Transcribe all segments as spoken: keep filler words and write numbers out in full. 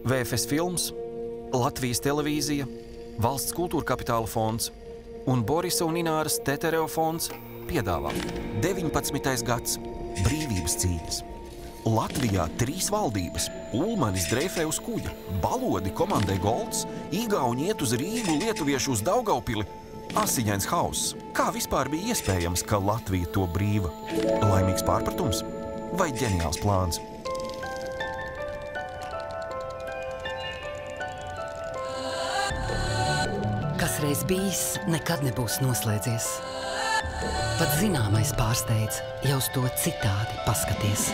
V F S Films, Latvijas televīzija, Valsts kultūra kapitāla fonds un Borisa un Ināras Tetereo fonds piedāvā deviņpadsmitais gads brīvības cīņas. Latvijā trīs valdības, Ulmanis dreifē uz kuģa, Balodi komandē Golds, Igauņi iet uz Rīgu, lietuvieši uz Daugaupili. Asiņains hauss. Kā vispār bija iespējams, ka Latvija to brīva? Laimīgs pārpratums vai ģeniāls plāns? Kas reiz bijis, nekad nebūs noslēdzies. Pat zināmais pārsteidz, ja uz to citādi paskaties.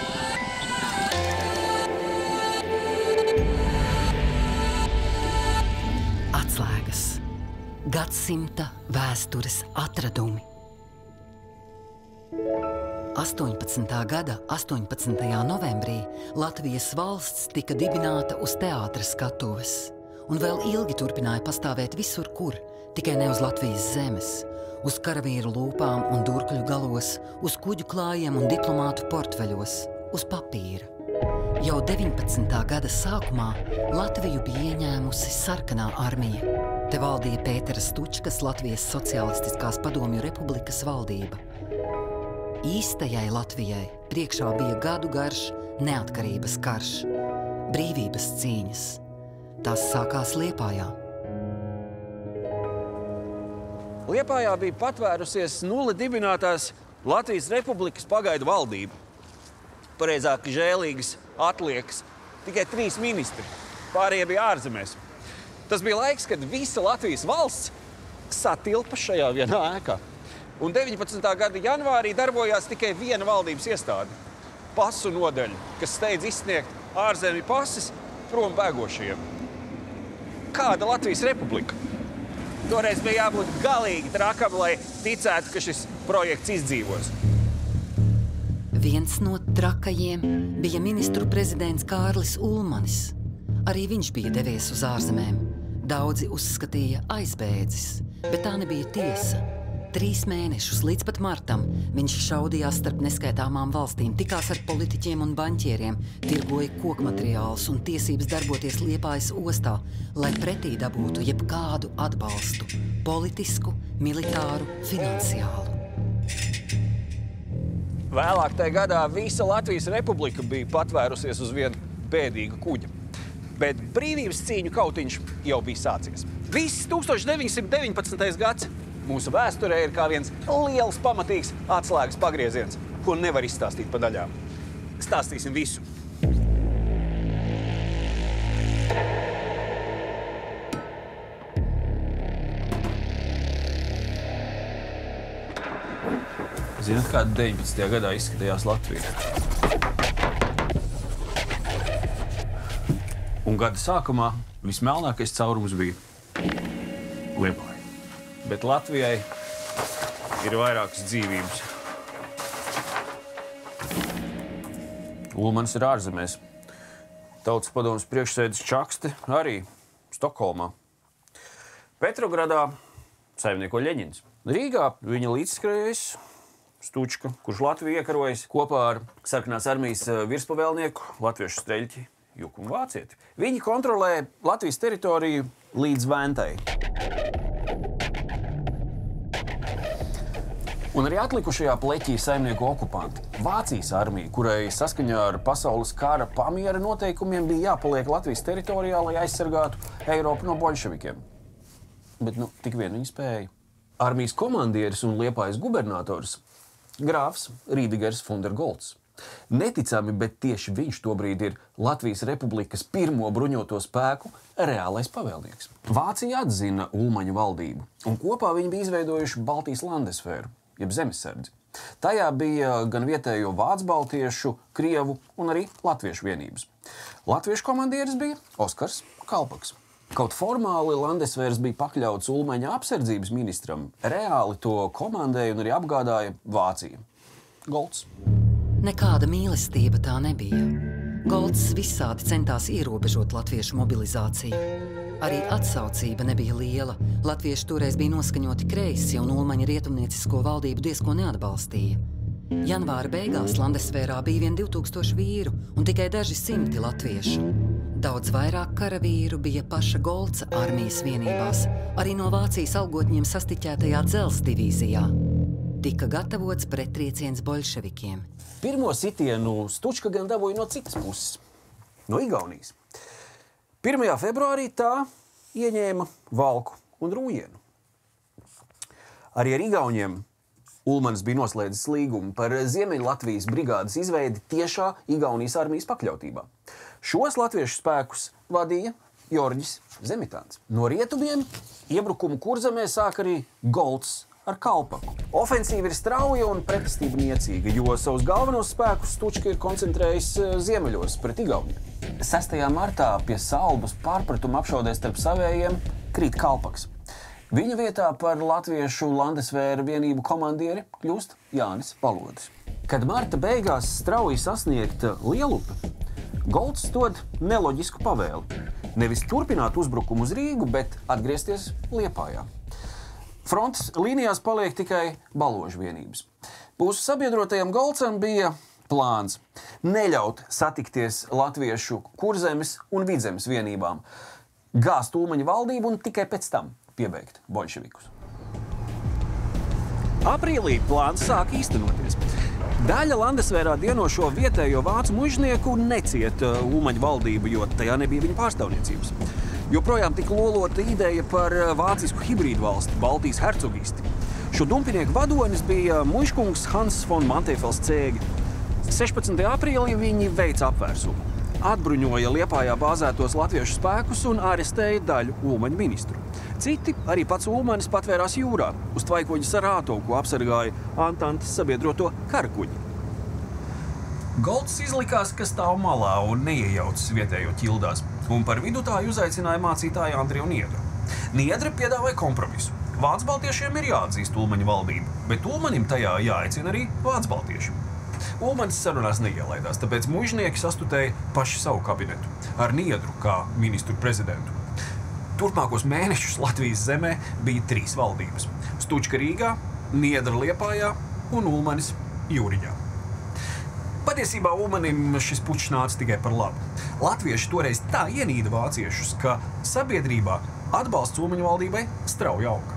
Atslēgas. Gadsimta vēstures atradumi. astoņpadsmitā gada astoņpadsmitajā novembrī Latvijas valsts tika dibināta uz teātra skatuves un vēl ilgi turpināja pastāvēt visur, kur, tikai ne uz Latvijas zemes, uz karavīru lūpām un durkļu galos, uz kuģu klājiem un diplomātu portfeļos, uz papīra. Jau deviņpadsmitā gada sākumā Latviju bija ieņēmusi sarkanā armija. Te valdīja Pētera Stučkas Latvijas Socialistiskās padomju republikas valdība. Īstajai Latvijai priekšā bija gadu garš neatkarības karš, brīvības cīņas. Tās sākās Liepājā. Liepājā bija patvērusies nulli dibinātās Latvijas Republikas pagaidu valdība. Pareizāk žēlīgas atliekas. Tikai trīs ministri. Pārējie bija ārzemēs. Tas bija laiks, kad visa Latvijas valsts satilpa šajā vienā ēkā. Un deviņpadsmitā gada janvārī darbojās tikai viena valdības iestāde – pasu nodaļa, kas steidz izsniegt ārzemju pases prom bēgošajiem. Kāda Latvijas republika? Toreiz bija jābūt galīgi trakam, lai ticētu, ka šis projekts izdzīvos. Viens no trakajiem bija ministru prezidents Kārlis Ulmanis. Arī viņš bija devies uz ārzemēm. Daudzi uzskatīja aizbēdzis, bet tā nebija tiesa. Trīs mēnešus līdz pat martam viņš šaudījās starp neskaitāmām valstīm, tikās ar politiķiem un baņķieriem, tirgoja kokmateriālus un tiesības darboties Liepājas ostā, lai pretī dabūtu jebkādu atbalstu – politisku, militāru, finansiālu. Vēlāk tajā gadā visa Latvijas republika bija patvērusies uz vienu bēdīgu kuģa. Bet brīvības cīņu kautiņš jau bija sācies. Viss tūkstoš deviņsimt deviņpadsmitais gads mūsu vēsturē ir kā viens liels, pamatīgs atslēgas pagrieziens, ko nevar izstāstīt pa daļām. Stāstīsim visu. Zināt, kā deviņpadsmitajā gadā izskatījās Latvija? Un gada sākumā vismelnākais caurums bija Liepāja. Bet Latvijai ir vairākas dzīvības. Ulmanis ir ārzemēs. Tautas padomes priekšsēdis Čakste arī Stokholmā. Petrogradā saimnieko Ļeņins. Rīgā viņa līdzskrējējs Stučka, kurš Latviju iekarojas kopā ar sarkanās armijas virspavēlnieku latviešu streļķi Juku un Vācieti. Viņi kontrolē Latvijas teritoriju līdz Ventai. Un arī atlikušajā pleķī saimnieku okupanti. Vācijas armija, kurai saskaņā ar pasaules kara pamiera noteikumiem bija jāpaliek Latvijas teritorijā, lai aizsargātu Eiropu no boļševikiem. Bet nu, tik vien viņi spēja. Armijas komandieris un Liepājas gubernators grāfs Rīdigers Fundergolds. Neticami, bet tieši viņš tobrīd ir Latvijas Republikas pirmo bruņoto spēku reālais pavēlnieks. Vācija atzina Ulmaņa valdību, un kopā viņi bija izveidojuši Baltijas landesfēru, jeb zemesardzi. Tajā bija gan vietējo vācu-baltiešu, krievu un arī latviešu vienības. Latviešu komandieris bija Oskars Kalpaks. Kaut formāli landesfērs bija pakļauts Ulmaņa apsardzības ministram, reāli to komandēja un arī apgādāja Vācija. Golds. Nekāda mīlestība tā nebija. Golds visādi centās ierobežot latviešu mobilizāciju. Arī atsaucība nebija liela. Latvieši toreiz bija noskaņoti kreisi, un Ulmaņa rietumniecisko valdību diezko neatbalstīja. Janvāra beigās Landesvērā bija vien divi tūkstoši vīru un tikai daži simti latviešu. Daudz vairāk karavīru bija paša Golca armijas vienībās, arī no Vācijas algotņiem sastiķētajā Dzelzs divīzijā. Tika gatavots prettrieciens boļševikiem. Pirmo sitienu Stučka gan dabūja no citas puses, no Igaunijas. pirmajā februārī tā ieņēma Valku un Rūjienu. Arī ar Igauniem Ulmanis bija noslēdzis līgumu par Ziemeļlatvijas brigādes izveidi tiešā Igaunijas armijas pakļautībā. Šos latviešu spēkus vadīja Jorģis Zemitāns. No rietumiem iebrukumu Kurzemē sāk arī Golts ar Kalpaku. Ofensīva ir strauja un pretestība niecīga, jo savus galvenos spēkus Stučka ir koncentrējis ziemeļos pret Igauniem. sestajā martā pie Salbas pārpratuma apšaudē starp savējiem krīt Kalpaks. Viņa vietā par latviešu Landesvēra vienību komandieri kļūst Jānis Valodis. Kad marta beigās strauji sasniegta Lielupe, Golts dod neloģisku pavēli. Nevis turpināt uzbrukumu uz Rīgu, bet atgriezties Liepājā. Frontes līnijās paliek tikai Baložu vienības. Mūsu sabiedrotajam Goltsam bija plāns neļaut satikties latviešu Kurzemes un Vidzemes vienībām, gāzt Ulmaņa valdību un tikai pēc tam piebeigt boļševikus. Aprīlī plāns sāk īstenoties. Daļa Landesvērā dienošo vietējo vācu mužnieku neciet Ulmaņa valdību, jo tajā nebija viņa pārstāvniecības. Joprojām tika lolota ideja par vācisku hibrīdu valsti, Baltijas hercogisti. Šo dumpinieku vadonis bija mužkungs Hans von Mantefels Cēgi. sešpadsmitajā aprīlī viņi veica apvērsumu. Atbruņoja Liepājā bāzētos latviešu spēkus un arestēja daļu Ulmaņa ministru. Citi, arī pats Ulmanis, patvērās jūrā, uz Tvaikoģa Sarātovu, ko apsargāja Antantes sabiedroto karakuģi. Golts izlikās, ka stāv malā un neiejaucas vietējo ķildās, un par vidutāju uzaicināja mācītāju Andriju Niedru. Niedra piedāvāja kompromisu. Vācu baltiešiem ir jāatzīst Ulmaņa valdību, bet Ulmanim tajā jāaicina arī vācu baltieši. Ulmanis sarunās neielaidās, tāpēc mužnieki sastutēja paši savu kabinetu ar Niedru kā ministru prezidentu. Turpmākos mēnešus Latvijas zemē bija trīs valdības – Stučka Rīgā, Niedra Liepājā un Ulmanis Jūriņā. Patiesībā Ulmanim šis pučs nāca tikai par labu. Latvieši toreiz tā ienīda vāciešus, ka sabiedrībā atbalsts Ulmaņa valdībai strauji auga.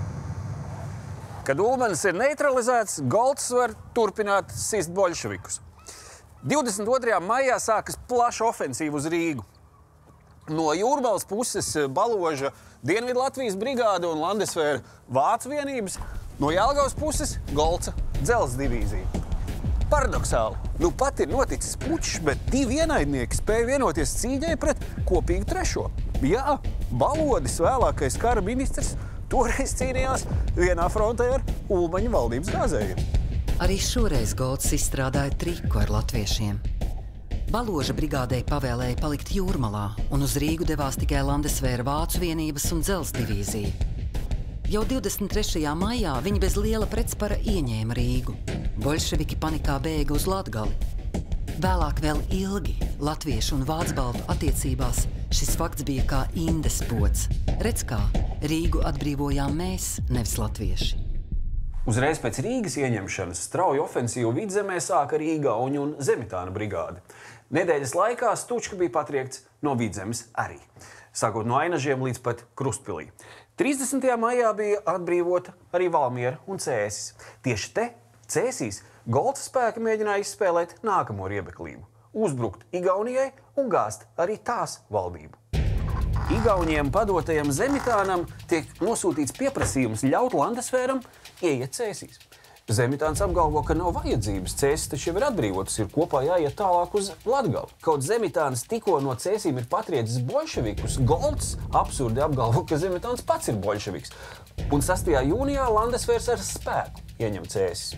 Kad Ulmanis ir neutralizēts, Golts var turpināt sist boļševikus. divdesmit otrajā maijā sākas plaša ofensīva uz Rīgu. No Jūrmalas puses Baloža Dienvidu Latvijas brigāde un Landesvēra vācu vienības, no Jelgavas puses Golca Dzelzs divīzija. Paradoxāli, nu pat ir noticis pučs, bet divi ienaidnieki spēja vienoties cīņai pret kopīgu trešo. Jā, Balodis, vēlākais kara ministrs, toreiz cīnījās vienā frontē ar Ulmaņa valdības gāzējiem. Arī šoreiz Golts izstrādāja triku ar latviešiem. Baloža brigādei pavēlēja palikt Jūrmalā, un uz Rīgu devās tikai Landesvēra vācu vienības un Dzelzs divīzija. Jau divdesmit trešajā maijā viņi bez liela pretspara ieņēma Rīgu. Boļševiki panikā bēga uz Latgali. Vēlāk vēl ilgi latviešu un vācu-baltu attiecībās šis fakts bija kā indes pods. Redz kā, Rīgu atbrīvojām mēs, nevis latvieši. Uzreiz pēc Rīgas ieņemšanas strauju ofensīvu Vidzemē sāka arī Igauņu un Zemitāna brigāde. Nedēļas laikā Stučka bija patriekts no Vidzemes arī, sākot no Ainažiem līdz pat Krustpilī. trīsdesmitajā maijā bija atbrīvota arī Valmiera un Cēsis. Tieši te, Cēsīs, Golca spēki mēģināja izspēlēt nākamo riebeklību – uzbrukt Igaunijai un gāzt arī tās valdību. Igauņiem padotajam Zemitānam tiek nosūtīts pieprasījums ļaut Landesvēram ieiet Cēsīs. Zemitāns apgalvo, ka nav vajadzības, Cēsis taču jau ir atbrīvotas, ir kopā jāiet tālāk uz Latgali. Kaut Zemitāns tikko no Cēsīm ir patriecis boļševikus, Golts absurdi apgalvo, ka Zemitāns pats ir boļševiks. Un sastajā jūnijā Landesvērs ar spēku ieņem Cēsis.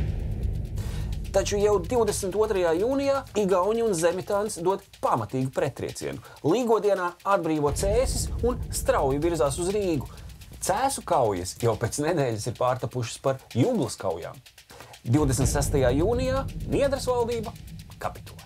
Taču jau divdesmit otrajā jūnijā Igauņi un Zemitāns dod pamatīgu pretriecienu. Līgodienā atbrīvo Cēsis un strauji virzās uz Rīgu. Cēsu kaujas jau pēc nedēļas ir pārtapušas par Juglas kaujām. divdesmit sestajā jūnijā Niedras valdība kapitulē.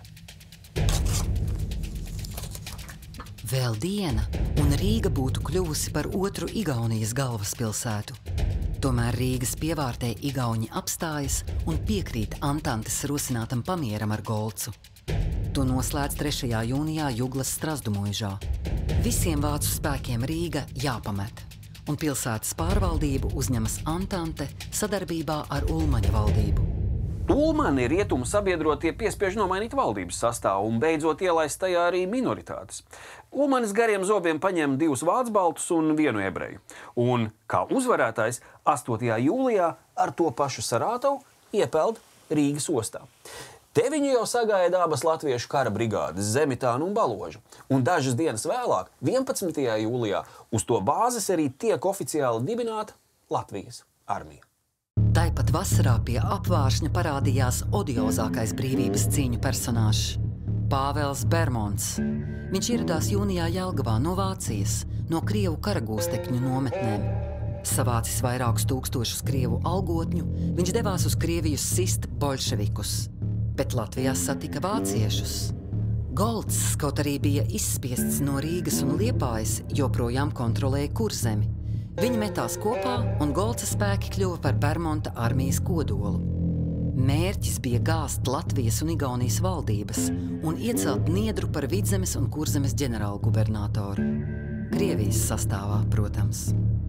Vēl diena, un Rīga būtu kļuvusi par otru Igaunijas galvaspilsētu. Tomēr Rīgas pievārtē igauņi apstājas un piekrīt Antantes rosinātam pamieram ar Golcu. To noslēdz trešajā jūnijā Juglas Strazdumuižā. Visiem vācu spēkiem Rīga jāpamet, un pilsētas pārvaldību uzņemas Antante sadarbībā ar Ulmaņa valdību. Ulmani rietumu sabiedrotie piespiež nomainīt valdības sastāvu un beidzot ielaist tajā arī minoritātes. Ulmanis gariem zobiem paņem divus vācu baltus un vienu ebreju. Un, kā uzvarētājs, astotajā jūlijā ar to pašu Saratovu iepeld Rīgas ostā. Te viņu jau sagaida abas latviešu kara brigādes, Zemitāna un Baloža. Un dažas dienas vēlāk, vienpadsmitajā jūlijā, uz to bāzes arī tiek oficiāli dibināta Latvijas armija. Tāpat vasarā pie apvāršņa parādījās odiozākais brīvības cīņu personāžs – Pāvels Bermons. Viņš ieradās jūnijā Jelgavā no Vācijas, no Krievu karagūstekņu nometnēm. Savācis vairākus tūkstošus Krievu algotņu, viņš devās uz Krieviju sist bolševikus, bet Latvijā satika vāciešus. Golts, kaut arī bija izspiests no Rīgas un Liepājas, joprojām kontrolēja Kurzemi. Viņi metās kopā, un Golca spēki kļuva par Bermonta armijas kodolu. Mērķis bija gāzt Latvijas un Igaunijas valdības un iecelt Niedru par Vidzemes un Kurzemes ģenerālgubernatoru. Krievijas sastāvā, protams.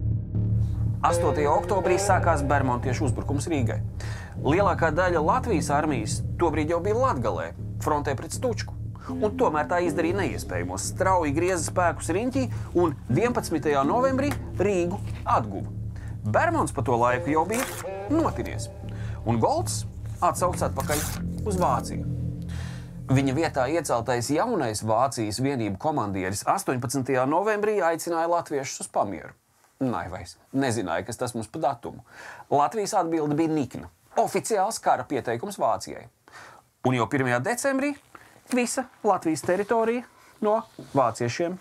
astotajā oktobrī sākās bermontiešu uzbrukums Rīgai. Lielākā daļa Latvijas armijas tobrīd jau bija Latgalē, frontē pret Stučku. Un tomēr tā izdarīja neiespējamo, strauji grieza spēkus riņķī un vienpadsmitajā novembrī Rīgu atguva. Bermons pa to laiku jau bija notinies, un Golts atsauc atpakaļ uz Vāciju. Viņa vietā ieceltais jaunais Vācijas vienību komandieris astoņpadsmitajā novembrī aicināja latviešus uz pamieru. Naivais, nezināja, kas tas mums pa datumu. Latvijas atbilde bija nikna, oficiāls kara pieteikums Vācijai. Un jau pirmajā decembrī visa Latvijas teritorija no vāciešiem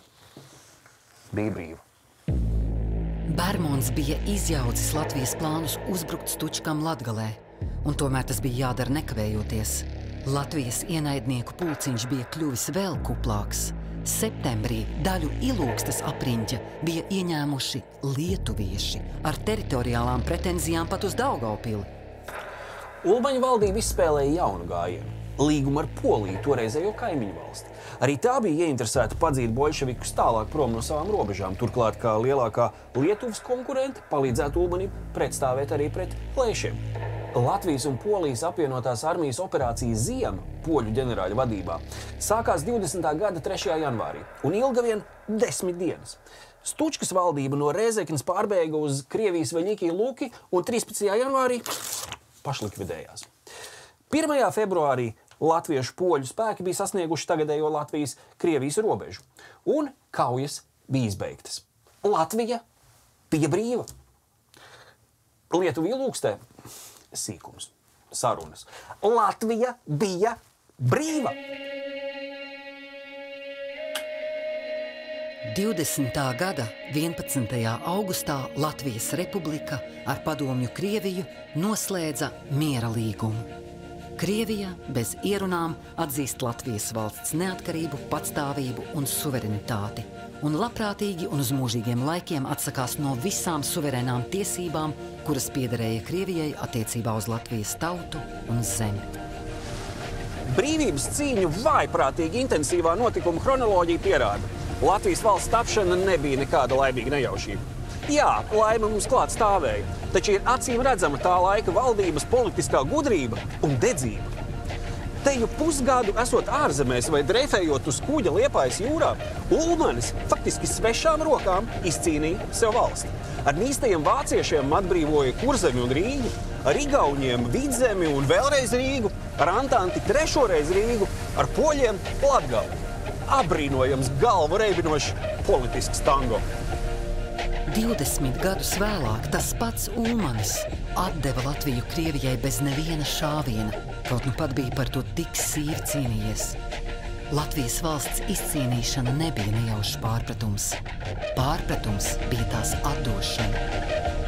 bija brīva. Bermons bija izjaucis Latvijas plānus uzbrukt Stučkam Latgalē, un tomēr tas bija jādara nekavējoties. Latvijas ienaidnieku pulciņš bija kļuvis vēl kuplāks. Septembrī daļu Ilūgstes apriņķa bija ieņēmuši lietuvieši ar teritoriālām pretenzijām pat uz Daugavpili. Ulmaņa valdība izspēlēja jaunu gājienu. Līgumu ar Poliju, toreizējo kaimiņu valsti. Arī tā bija ieinteresēta padzīt bolševikus tālāk prom no savām robežām, turklāt kā lielākā Lietuvas konkurente palīdzētu Ulmanim pretstāvēt arī pret Leišiem. Latvijas un Polijas apvienotās armijas operācija Ziema, poļu ģenerāļa vadībā, sākās divdesmitā gada trešajā janvārī un ilga vien desmit dienas. Stučkas valdība no Rēzeknes pārbēga uz Krievijas Veļikī Luki un trīspadsmitajā janvārī pašlikvidējās. pirmajā februārī latviešu poļu spēki bija sasnieguši tagadējo Latvijas-Krievijas robežu, un kaujas bija izbeigtas. Latvija bija brīva. Lietuva Ilūgstē sīkums, sarunas. Latvija bija brīva. divdesmitā gada vienpadsmitajā augustā Latvijas Republika ar padomju Krieviju noslēdza miera līgumu. Krievija bez ierunām atzīst Latvijas valsts neatkarību, patstāvību un suverenitāti, un labprātīgi un uz mūžīgiem laikiem atsakās no visām suverēnām tiesībām, kuras piederēja Krievijai attiecībā uz Latvijas tautu un zemi. Brīvības cīņu vājprātīgi intensīvā notikuma chronoloģija pierāda. Latvijas valsts tapšana nebija nekāda laimīga nejaušība. Jā, laime mums klāt stāvēja, taču ir acīm redzama tā laika valdības politiskā gudrība un dedzība. Teju pusgadu esot ārzemēs vai dreifējot uz kuģa Liepājas jūrā, Ulmanis faktiski svešām rokām izcīnīja sev valsti. Ar nīstajiem vāciešiem atbrīvoja Kurzemi un Rīgu, ar igauņiem Vidzemi un vēlreiz Rīgu, ar Antanti trešoreiz Rīgu, ar poļiem Latgali. Abrīnojams galvu reibinošs politisks tango. divdesmit gadus vēlāk tas pats Ulmanis atdeva Latviju Krievijai bez neviena šāviena, kaut nu pat bija par to tik sīvi cīnījies. Latvijas valsts izcīnīšana nebija nejaušs pārpratums. Pārpratums bija tās atdošana.